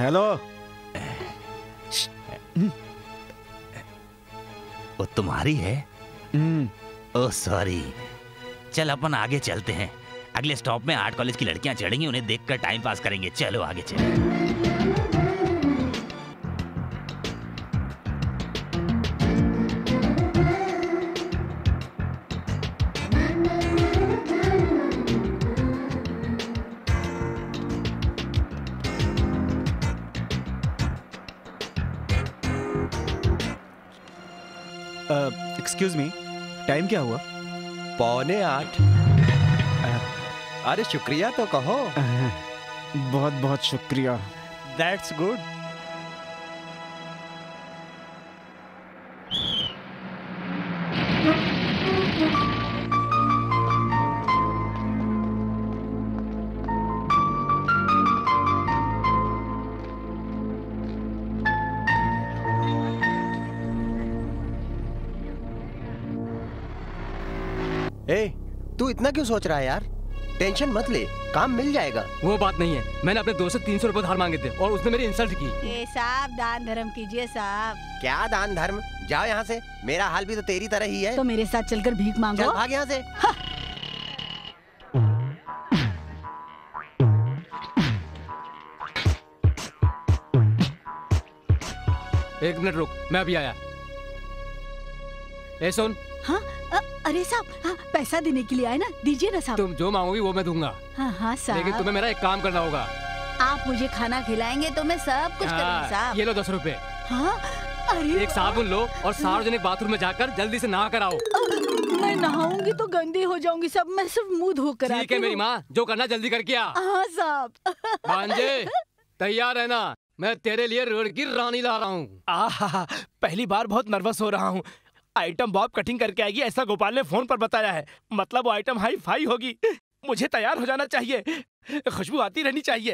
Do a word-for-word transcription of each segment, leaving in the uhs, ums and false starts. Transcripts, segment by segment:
Hello. वो तुम्हारी है? Oh sorry. चल अपन आगे चलते हैं। अगले स्टॉप में आर्ट कॉलेज की लड़कियां चढ़ेंगी, उन्हें देखकर टाइम पास करेंगे। चलो आगे चलो। एक्सक्यूज मी, टाइम क्या हुआ? पौने आठ। अरे शुक्रिया तो कहो। बहुत बहुत शुक्रिया। That's good. ए, तू इतना क्यों सोच रहा है यार? टेंशन मत ले, काम मिल जाएगा। वो बात नहीं है, मैंने अपने दोस्त से तीन सौ रुपए धार मांगे थे और उसने मेरी इंसल्ट की। ये साहब दान धर्म कीजिए साहब। क्या दान धर्म? जाओ यहाँ से, मेरा हाल भी तो तेरी तरह ही है। तो मेरे साथ चलकर भीख मांगो। चल भाग यहाँ से। हाँ। एक मिनट रुक, मैं अभी आया। ए सुन। हाँ, अ, अरे साहब, हाँ, पैसा देने के लिए आए ना, दीजिए ना साहब। तुम जो मांगोगी वो मैं दूंगा। हाँ हाँ साहब। लेकिन तुम्हें मेरा एक काम करना होगा। आप मुझे खाना खिलाएंगे तो मैं सब कुछ करूँगी साहब। ये लो दस रुपए। हाँ, अरे एक साबुन लो और सार्वजनिक बाथरूम में जाकर जल्दी से नहा कर आओ। मैं नहाऊंगी तो गंदी हो जाऊंगी सब, मैं सिर्फ मुंह धोकर आती हूँ। ठीक है मेरी माँ, जो करना जल्दी करके आ। हाँ साहब। भांजे, तैयार है ना? मैं तेरे लिए रोड की रानी ला रहा हूँ। आहा, पहली बार बहुत नर्वस हो रहा हूँ। आइटम बॉब कटिंग करके आएगी ऐसा गोपाल ने फोन पर बताया है। मतलब वो आइटम हाई फाई होगी। मुझे तैयार हो जाना चाहिए, खुशबू आती रहनी चाहिए।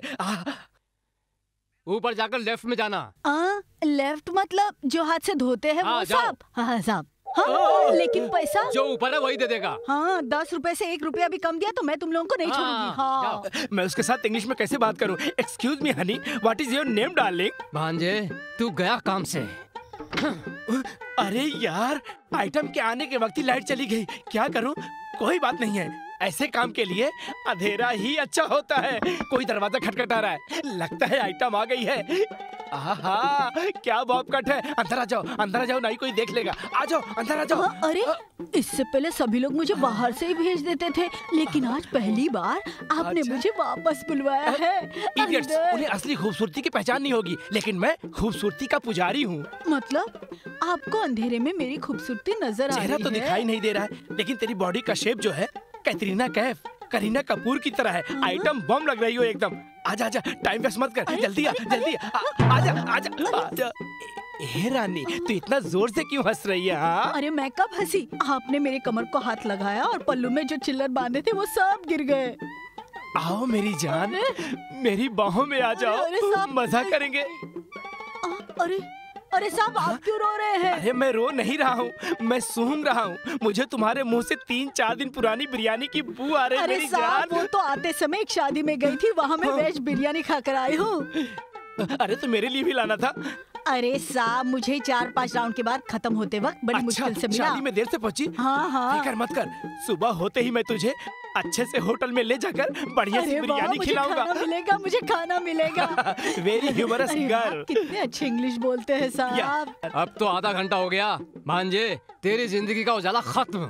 ऊपर जाकर लेफ्ट में जाना। आ, लेफ्ट मतलब जो हाथ से धोते हैं हाँ, वो जाओ। साहब? हाँ साहब। हाँ, लेकिन पैसा जो ऊपर है वही दे देगा। हाँ, दस रुपए से एक रुपया भी कम दिया तो मैं तुम लोगों को नहीं छोड़ूंगी। हाँ। मैं उसके साथ इंग्लिश में कैसे बात करूँ? Excuse me honey, what is your name darling? भांजे, तू गया काम से। अरे यार, आइटम के आने के वक्त ही लाइट चली गई, क्या करूं? कोई बात नहीं है, ऐसे काम के लिए अंधेरा ही अच्छा होता है। कोई दरवाजा खटखटा रहा है, लगता है आइटम आ गई है। आहा, क्या बॉब कट है। अंदर आ जाओ, अंदर आ जाओ, नहीं कोई देख लेगा। आ जाओ, अंदर आ जाओ। हाँ, अरे इससे पहले सभी लोग मुझे बाहर से ही भेज देते थे, लेकिन आज पहली बार आपने अच्छा? मुझे वापस बुलवाया है। इडियट्स, अंदर। उन्हें असली खूबसूरती की पहचान नहीं होगी, लेकिन मैं खूबसूरती का पुजारी हूँ। मतलब आपको अंधेरे में मेरी खूबसूरती नजर आ रही है? चेहरा तो दिखाई नहीं दे रहा है, लेकिन तेरी बॉडी का शेप जो है कैटरीना कैफ, करीना कपूर की तरह है। आइटम बम लग रही हो एकदम। आजा आजा, टाइम वेस्ट मत कर, जल्दी आ, जल्दी आ, आजा आजा आजा। ए रानी, तू इतना जोर से क्यों हंस रही है? हाँ? अरे मैं कब हंसी? आपने मेरे कमर को हाथ लगाया और पल्लू में जो चिल्लर बांधे थे वो सब गिर गए। आओ मेरी जान, मेरी बाहों में आ जाओ, अरे साहब, मजा करेंगे। आ, अरे अरे साहब, आप क्यों रो रहे हैं? अरे मैं रो नहीं रहा हूँ, मैं सूंघ रहा हूँ। मुझे तुम्हारे मुंह से तीन चार दिन पुरानी बिरयानी की बू आ रही है मेरी जान। साहब, वो तो आते समय एक शादी में गई थी, वहाँ मैं वेज बिरयानी खाकर आई हूँ। अरे तो मेरे लिए भी लाना था। अरे साहब, मुझे चार पाँच राउंड के बाद खत्म होते वक्त बड़ी अच्छा, मुश्किल से मिला। शादी में देर से पहुंची? हाँ हाँ। फिकर मत कर, सुबह होते ही मैं तुझे अच्छे से होटल में ले जाकर बढ़िया सी बिरयानी खिलाऊंगा। खाना मिलेगा, मुझे खाना मिलेगा। Very humorous girl. कितने अच्छे इंग्लिश बोलते हैं साहब। अब तो आधा घंटा हो गया। भांजे, तेरी जिंदगी का उजाला खत्म।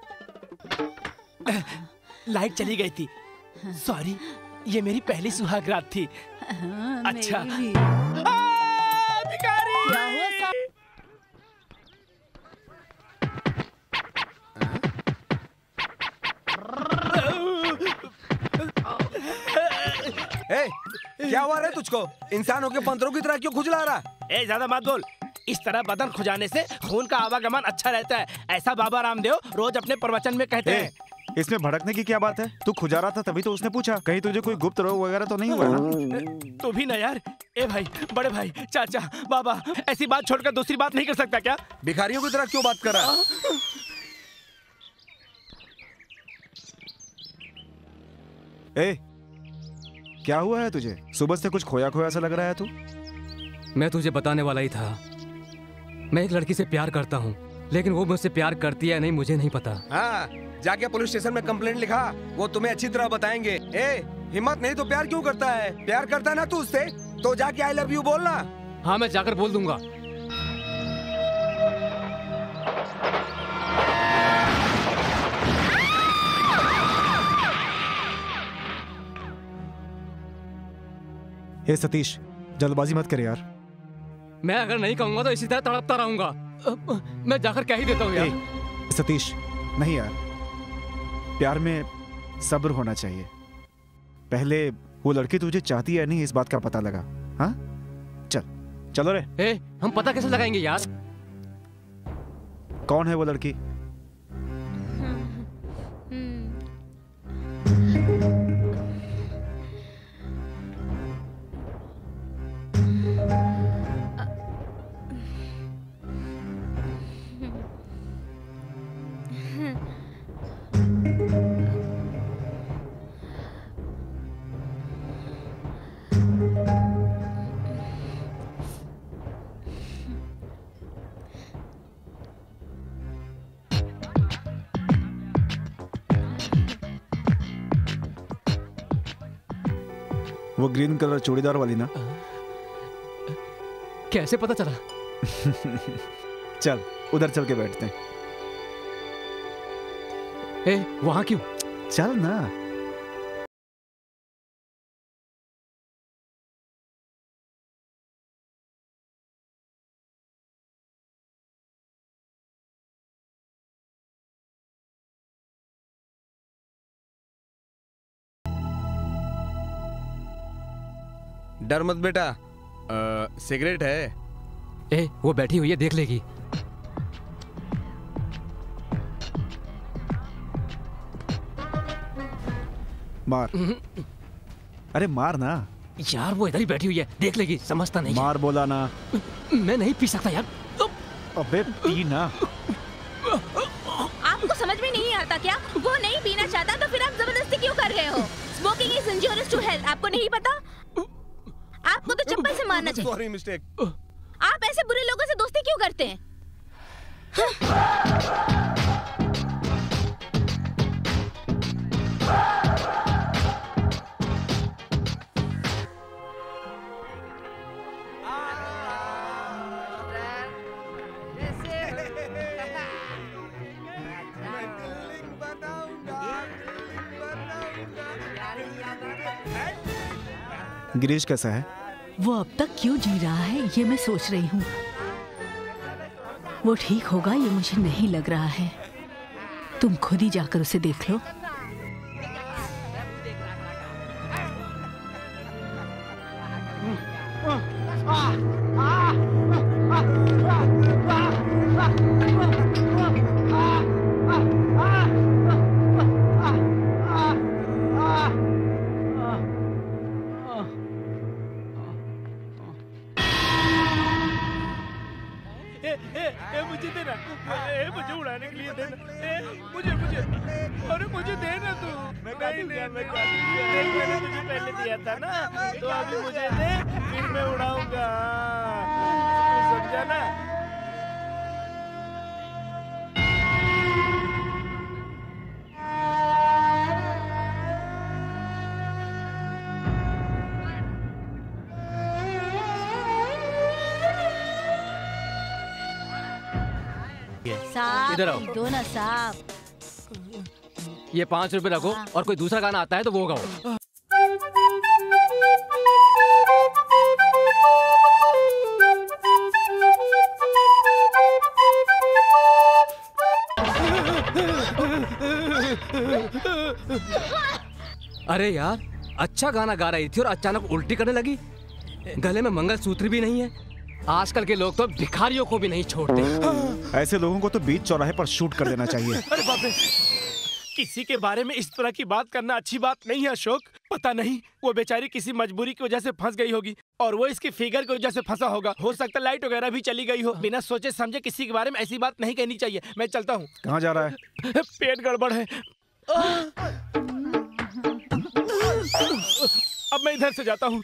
लाइट चली गई थी, सॉरी, ये मेरी पहली सुहाग रात थी। हाँ, अच्छा। मेरी भी। भिखारी! क्या हुआ साहब? ए, क्या हुआ रे तुझको? इंसानों के पंतरों की तरह क्यों खुजला रहा? ए, ज्यादा मत बोल। इस तरह बदन खुजाने से खून का आवागमन अच्छा रहता है, ऐसा बाबा रामदेव रोज अपने प्रवचन में कहते हैं। इसमें भड़कने की क्या बात है? तू खुजा रहा था तभी तो उसने पूछा, कहीं तुझे कोई गुप्त रोग वगैरह तो नहीं हुआ ना? तू भी ना यार। ए भाई, बड़े भाई, चाचा, बाबा, ऐसी बात छोड़कर दूसरी बात नहीं कर सकता क्या? भिखारियों की तरह क्यों बात कर रहा है? ए, क्या हुआ है तुझे? सुबह से कुछ खोया खोया सा लग रहा है तू। मैं तुझे बताने वाला ही था। मैं एक लड़की से प्यार करता हूँ, लेकिन वो मुझसे प्यार करती है नहीं मुझे नहीं पता। हाँ, जाके पुलिस स्टेशन में कंप्लेंट लिखा, वो तुम्हें अच्छी तरह बताएंगे। ए, हिम्मत नहीं तो प्यार क्यों करता है? प्यार करता है ना तू उससे, तो जाके आई लव यू बोलना। हाँ, मैं जाकर बोल दूंगा। हे सतीश, जल्दबाजी मत कर यार। मैं अगर नहीं कहूंगा तो इसी तरह तड़पता रहूंगा। मैं जाकर कह ही देता हूँ यार। ए, सतीश, नहीं यार, प्यार में सब्र होना चाहिए। पहले वो लड़की तुझे चाहती है नहीं, इस बात का पता लगा। हाँ, चल चलो रे। ए, हम पता कैसे लगाएंगे यार? कौन है वो लड़की? वो ग्रीन कलर चूड़ीदार वाली ना? कैसे पता चला? चल उधर चल के बैठते हैं। ए, वहां क्यों? चल ना। डर मत बेटा, सिगरेट है। ए, वो बैठी हुई है, देख लेगी। मार। अरे मार ना यार, वो इधर ही बैठी हुई है, देख लेगी, समझता नहीं। मार बोला ना। मैं नहीं पी सकता यार। अबे पी ना। आपको समझ में नहीं आता क्या? वो नहीं पीना चाहता तो फिर आप जबरदस्ती क्यों कर रहे हो? Smoking is injurious to health. आपको नहीं पता? आपको तो चप्पल से मारना चाहिए। Sorry, mistake. आप ऐसे बुरे लोगों से दोस्ती क्यों करते हैं? गिरीश कैसा है? वो अब तक क्यों जी रहा है ये मैं सोच रही हूँ। वो ठीक होगा ये मुझे नहीं लग रहा है। तुम खुद ही जाकर उसे देख लो। मुझे देना, ए, मुझे उड़ाने के लिए देना, ए, मुझे मुझे अरे मुझे देना तू। नहीं नहीं, मैं मैंने तुझे पहले दिया था ना, तो अभी मुझे दे, फिर मैं उड़ाऊंगा। तू समझा ना? इधर आओ। दो ना साहब। ये पाँच रुपए रखो और कोई दूसरा गाना आता है तो वो गाओ। अरे यार, अच्छा गाना गा रही थी और अचानक उल्टी करने लगी। गले में मंगलसूत्र भी नहीं है। आजकल के लोग तो भिखारियों को भी नहीं छोड़ते। ऐसे लोगों को तो बीच चौराहे पर शूट कर देना चाहिए। अरे बाप रे, किसी के बारे में इस तरह की बात करना अच्छी बात नहीं है अशोक। पता नहीं वो बेचारी किसी मजबूरी की वजह से फंस गई होगी और वो इसकी फिगर की वजह से फंसा होगा। हो सकता है लाइट वगैरह भी चली गई हो। बिना सोचे समझे किसी के बारे में ऐसी बात नहीं कहनी चाहिए। मैं चलता हूँ। कहाँ जा रहा है? पेट गड़बड़ है। अब मैं इधर से जाता हूँ।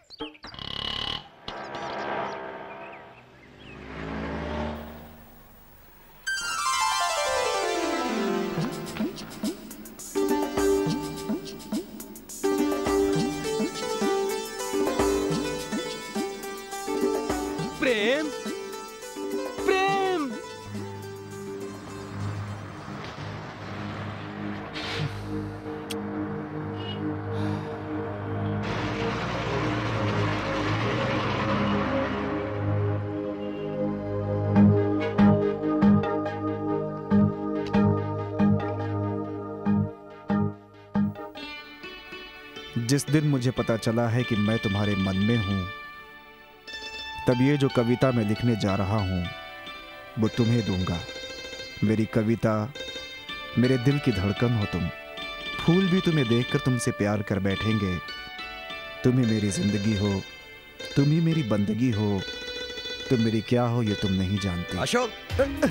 प्रेम, प्रेम। जिस दिन मुझे पता चला है कि मैं तुम्हारे मन में हूं, तब ये जो कविता मैं लिखने जा रहा हूं वो तुम्हें दूंगा। मेरी कविता, मेरे दिल की धड़कन हो तुम। फूल भी तुम्हें देखकर तुमसे प्यार कर बैठेंगे। तुम ही मेरी जिंदगी हो, तुम ही मेरी बंदगी हो। तुम मेरी क्या हो ये तुम नहीं जानते। अशोक,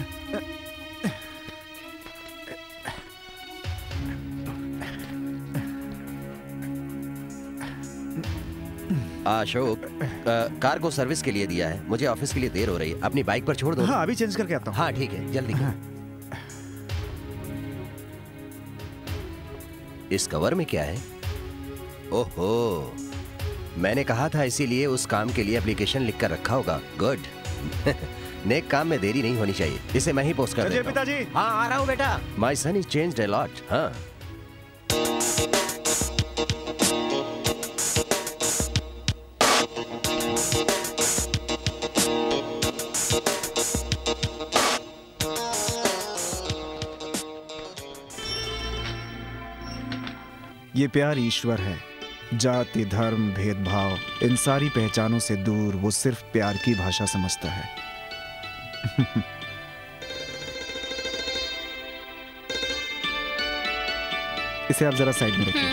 अशोक, अ, कार को सर्विस के लिए दिया है। मुझे ऑफिस के लिए देर हो रही है। अपनी बाइक पर छोड़ दो। हाँ, अभी चेंज करके आता हूँ। हाँ ठीक है, जल्दी हाँ। इस कवर में क्या है? ओहो, मैंने कहा था, इसीलिए उस काम के लिए एप्लीकेशन लिख कर रखा होगा। गुड। नेक काम में देरी नहीं होनी चाहिए। इसे मैं ही पोस्ट कर देता हूं। पिताजी। हाँ, आ रहा हूँ बेटा। My son is changed a lot. हाँ, ये प्यार ईश्वर है। जाति, धर्म, भेदभाव, इन सारी पहचानों से दूर वो सिर्फ प्यार की भाषा समझता है। इसे आप जरा साइड में रखिए।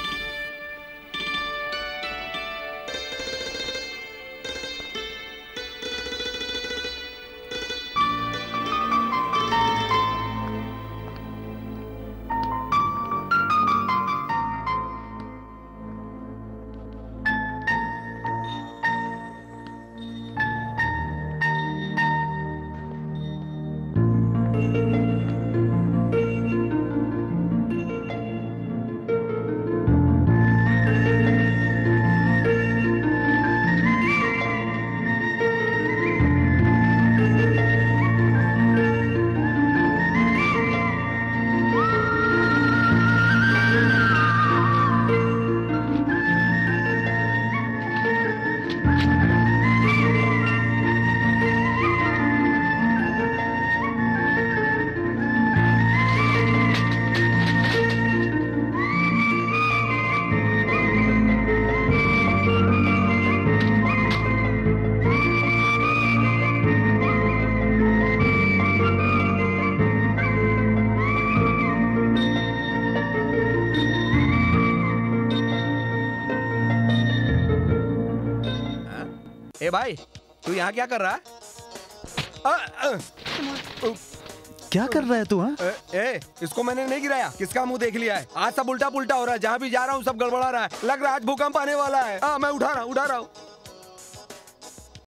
ए भाई, तू यहाँ क्या कर रहा है? आ, आ, क्या कर रहा है तू? हाँ, ए, ए, इसको मैंने नहीं गिराया। किसका मुंह देख लिया है? आज सब उल्टा पुल्टा हो रहा है। जहाँ भी जा रहा हूँ सब गड़बड़ा रहा है। लग रहा है आज भूकंप आने वाला है। आ, मैं उठा रहा हूँ उठा रहा हूँ